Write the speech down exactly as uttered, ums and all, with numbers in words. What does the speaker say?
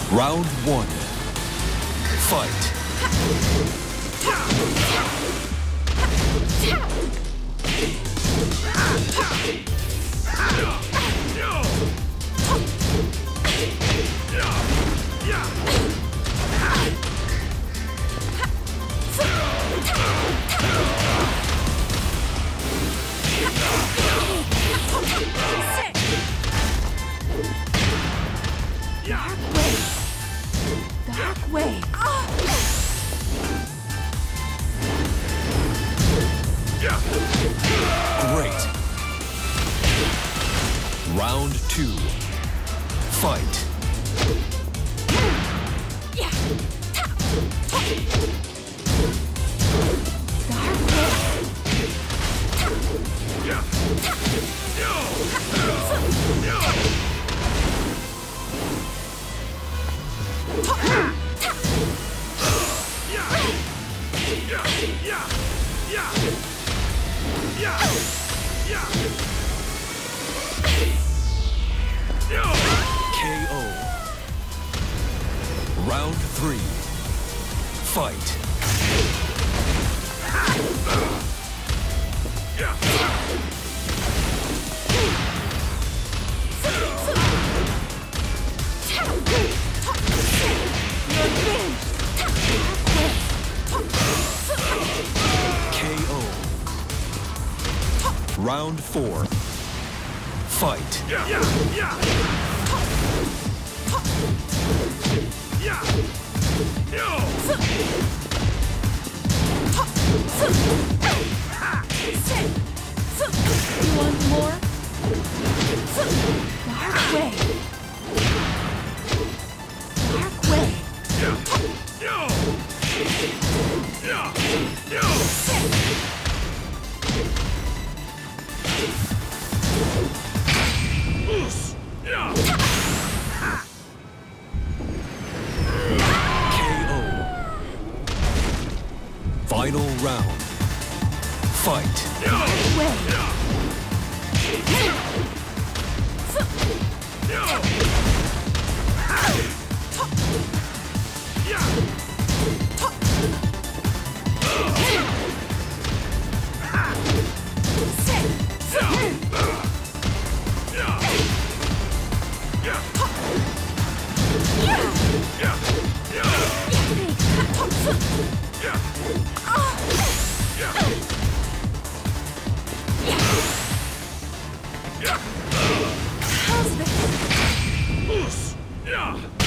Round one. Fight. Dark way. Great. Round two. Fight. K O. Round three. Fight. K O. Round four. Fight. You want more? Dark way. Dark way. K O. Final round. Fight. Dark way. How's this? Yeah.